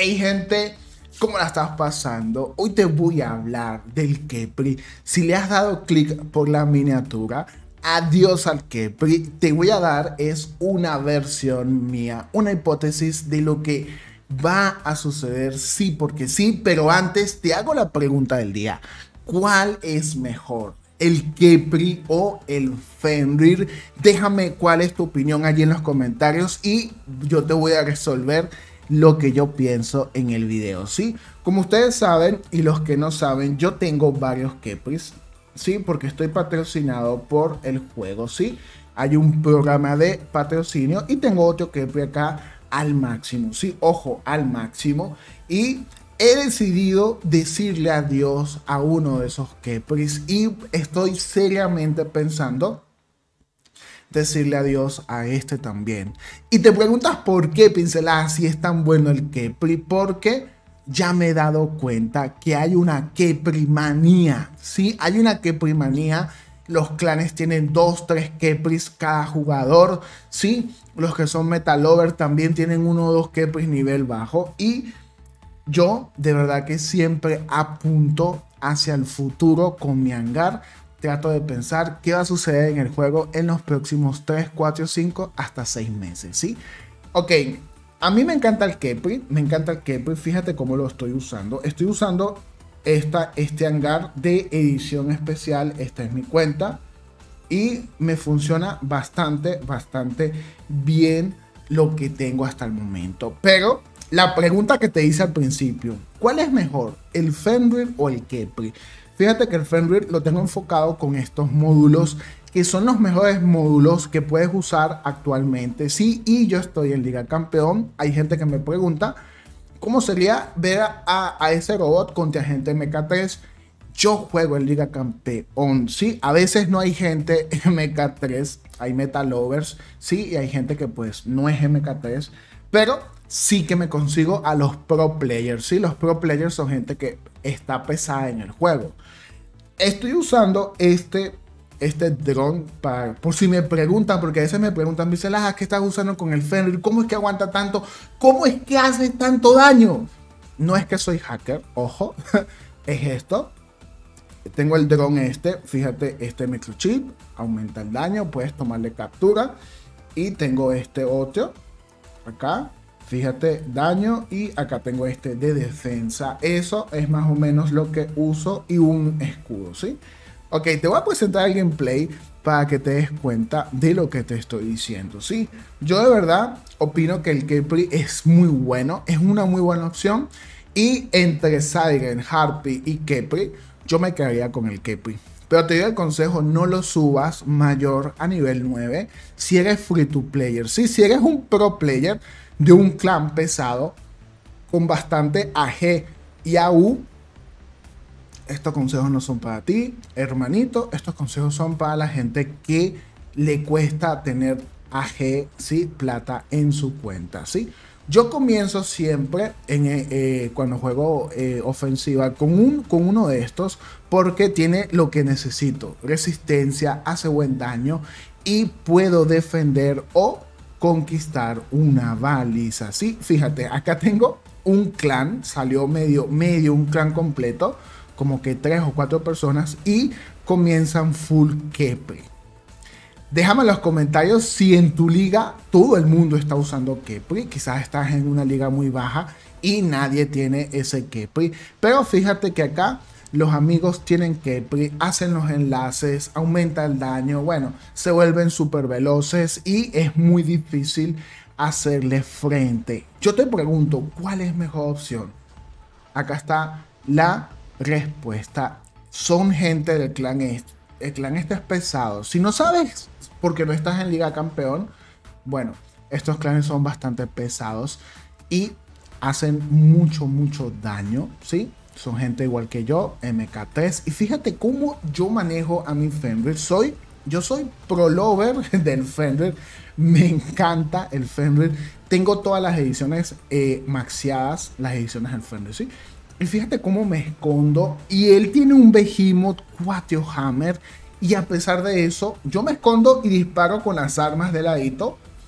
Hey gente, ¿cómo la estás pasando? Hoy te voy a hablar del Khepri. Si le has dado clic por la miniatura, adiós al Khepri. Te voy a dar es una versión mía, una hipótesis de lo que va a suceder, sí, porque sí, pero antes te hago la pregunta del día. ¿Cuál es mejor? ¿El Khepri o el Fenrir? Déjame cuál es tu opinión allí en los comentarios y yo te voy a resolver lo que yo pienso en el video, ¿sí? Como ustedes saben y los que no saben, yo tengo varios Khepris, ¿sí? Porque estoy patrocinado por el juego, ¿sí? Hay un programa de patrocinio y tengo otro Khepri acá al máximo, ¿sí? Ojo, al máximo. Y he decidido decirle adiós a uno de esos Khepris y estoy seriamente pensando decirle adiós a este también. Y te preguntas por qué, pincelada, si es tan bueno el Khepri. Porque ya me he dado cuenta que hay una Khepri manía. Sí, hay una Khepri manía. Los clanes tienen 2, 3 Khepris cada jugador. Sí, los que son Metal Lover también tienen 1 o 2 Khepris nivel bajo. Y yo de verdad que siempre apunto hacia el futuro con mi hangar. Trato de pensar qué va a suceder en el juego en los próximos 3, 4, 5 hasta 6 meses, ¿sí? Ok, a mí me encanta el Khepri, fíjate cómo lo estoy usando. Estoy usando este hangar de edición especial, esta es mi cuenta. Y me funciona bastante bien lo que tengo hasta el momento. Pero la pregunta que te hice al principio, ¿cuál es mejor, el Fenrir o el Khepri? Fíjate que el Fenrir lo tengo enfocado con estos módulos que son los mejores módulos que puedes usar actualmente. Sí, y yo estoy en Liga Campeón. Hay gente que me pregunta cómo sería ver a ese robot contra gente MK3. Yo juego en Liga Campeón, sí. A veces no hay gente MK3, hay Metal Lovers, sí, y hay gente que pues no es MK3, pero sí que me consigo a los pro players, sí. Los pro players son gente que está pesada en el juego. Estoy usando este dron por si me preguntan, porque a veces me preguntan, me dicen, ¿qué estás usando con el Fenrir? ¿Cómo es que aguanta tanto? ¿Cómo es que hace tanto daño? No es que soy hacker, ojo, es esto. Tengo el dron fíjate, este microchip, aumenta el daño, puedes tomarle captura. Y tengo este otro, acá. Fíjate, daño, y acá tengo este de defensa. Eso es más o menos lo que uso, y un escudo, ¿sí? Ok, te voy a presentar el gameplay para que te des cuenta de lo que te estoy diciendo, ¿sí? Yo de verdad opino que el Khepri es muy bueno, es una muy buena opción. Y entre Siren, Harpy y Khepri, yo me quedaría con el Khepri. Pero te doy el consejo, no lo subas mayor a nivel 9 si eres free to player, ¿sí? Si eres un pro player de un clan pesado con bastante AG y AU, estos consejos no son para ti, hermanito. Estos consejos son para la gente que le cuesta tener AG, ¿sí? Plata en su cuenta, ¿sí? Yo comienzo siempre cuando juego ofensiva con uno de estos, porque tiene lo que necesito: resistencia, hace buen daño y puedo defender o conquistar una baliza, ¿sí? Fíjate, acá tengo un clan, salió medio un clan completo, como que 3 o 4 personas, y comienzan full Khepri. Déjame en los comentarios si en tu liga todo el mundo está usando Khepri. Quizás estás en una liga muy baja y nadie tiene ese Khepri, pero fíjate que acá los amigos tienen Khepri, hacen los enlaces, aumenta el daño, bueno, se vuelven súper veloces y es muy difícil hacerle frente. Yo te pregunto, ¿cuál es mejor opción? Acá está la respuesta. Son gente del clan este. El clan este es pesado. Si no sabes porque no estás en Liga Campeón, bueno, estos clanes son bastante pesados y hacen mucho daño, ¿sí? Son gente igual que yo, MK3. Y fíjate cómo yo manejo a mi Fenrir. Yo soy pro lover del Fenrir. Me encanta el Fenrir. Tengo todas las ediciones maxeadas, las ediciones del Fenrir, ¿sí? Y fíjate cómo me escondo. Y él tiene un Behemoth 4 Hammer. Y a pesar de eso, yo me escondo y disparo con las armas de ladito.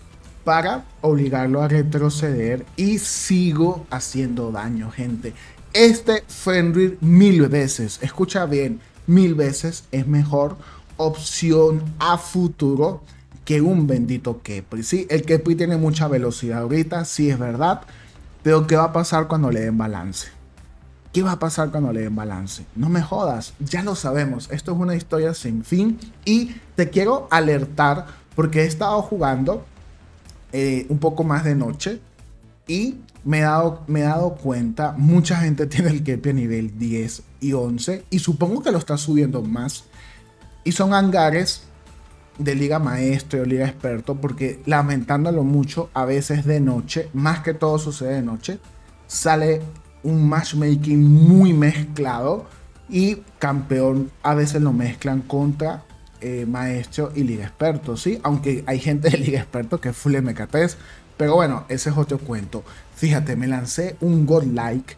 para obligarlo a retroceder y sigo haciendo daño, gente. Este Fenrir 1000 veces, escucha bien, 1000 veces es mejor opción a futuro que un bendito Khepri. Sí, el Khepri tiene mucha velocidad ahorita, sí es verdad, pero ¿qué va a pasar cuando le den balance? ¿Qué va a pasar cuando le den balance? No me jodas, ya lo sabemos. Esto es una historia sin fin. Y te quiero alertar porque he estado jugando un poco más de noche. Y me he dado cuenta, mucha gente tiene el Khepri a nivel 10 y 11. Y supongo que lo está subiendo más. Y son hangares de Liga Maestro o Liga Experto. Porque lamentándolo mucho, a veces de noche, más que todo sucede de noche, sale un matchmaking muy mezclado y campeón a veces lo mezclan contra maestro y liga experto, ¿sí? Aunque hay gente de liga experto que es full MK3, pero bueno, ese es otro cuento. Fíjate, me lancé un godlike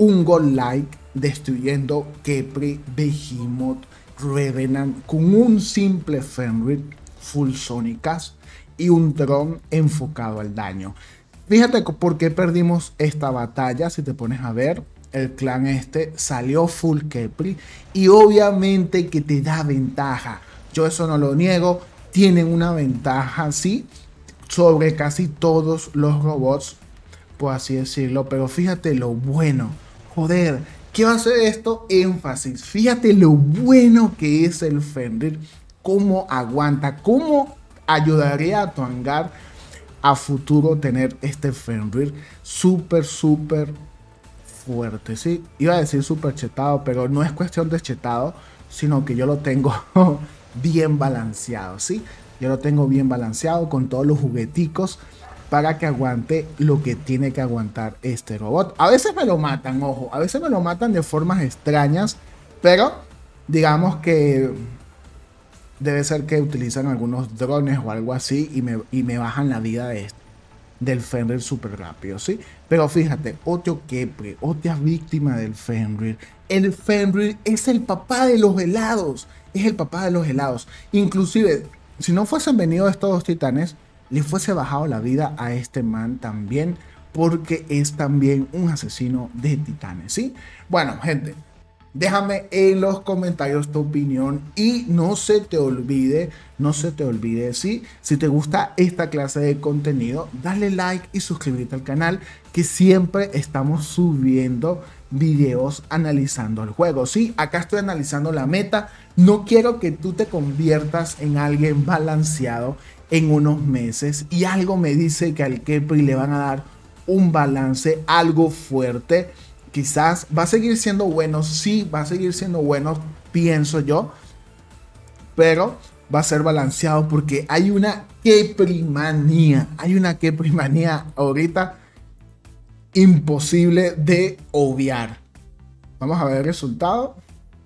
destruyendo Khepri, Behemoth, Revenant con un simple Fenrir full Sónicas y un dron enfocado al daño. Fíjate por qué perdimos esta batalla. Si te pones a ver, el clan este salió full Khepri y obviamente que te da ventaja. Yo eso no lo niego. Tienen una ventaja, sí, sobre casi todos los robots, por así decirlo. Pero fíjate lo bueno. Joder, ¿qué va a hacer esto? Énfasis. Fíjate lo bueno que es el Fenrir. Cómo aguanta, cómo ayudaría a tu hangar a futuro tener este Fenrir súper fuerte, ¿sí? Iba a decir súper chetado, pero no es cuestión de chetado, sino que yo lo tengo bien balanceado, ¿sí? Yo lo tengo bien balanceado con todos los jugueticos para que aguante lo que tiene que aguantar este robot. A veces me lo matan, ojo, a veces me lo matan de formas extrañas, pero digamos que debe ser que utilizan algunos drones o algo así y me bajan la vida del Fenrir súper rápido, ¿sí? Pero fíjate, otro Khepri, otra víctima del Fenrir. El Fenrir es el papá de los helados. Es el papá de los helados. Inclusive, si no fuesen venido estos dos titanes, le fuese bajado la vida a este man también, porque es también un asesino de titanes, ¿sí? Bueno, gente, déjame en los comentarios tu opinión y no se te olvide, ¿sí? Si te gusta esta clase de contenido, dale like y suscríbete al canal, que siempre estamos subiendo videos analizando el juego, ¿sí? Acá estoy analizando la meta. No quiero que tú te conviertas en alguien balanceado en unos meses y algo me dice que al Khepri le van a dar un balance algo fuerte. Quizás va a seguir siendo bueno, sí, va a seguir siendo bueno, pienso yo, pero va a ser balanceado porque hay una Khepri manía ahorita imposible de obviar. Vamos a ver el resultado.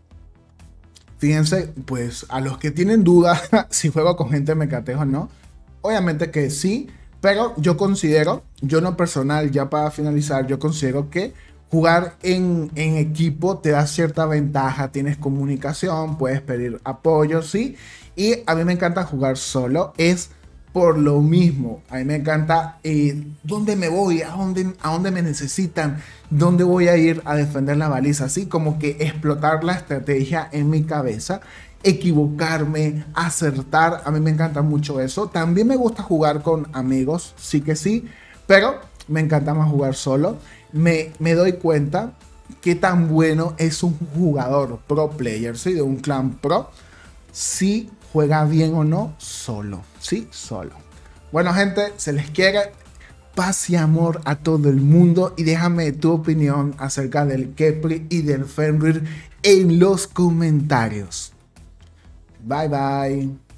Fíjense, pues a los que tienen duda si juego con gente MK3 o no, obviamente que sí, pero yo considero, yo en lo personal, ya para finalizar, yo considero que jugar en equipo te da cierta ventaja, tienes comunicación, puedes pedir apoyo, ¿sí? Y a mí me encanta jugar solo, es por lo mismo. A mí me encanta dónde me voy, a dónde me necesitan, dónde voy a ir a defender la baliza, así como que explotar la estrategia en mi cabeza, equivocarme, acertar. A mí me encanta mucho eso. También me gusta jugar con amigos, sí que sí, pero me encanta más jugar solo. Me doy cuenta qué tan bueno es un jugador pro player, ¿sí? De un clan pro, si juega bien o no solo, ¿sí? Solo. Bueno, gente, se les quiere. Paz y amor a todo el mundo y déjame tu opinión acerca del Khepri y del Fenrir en los comentarios. Bye bye.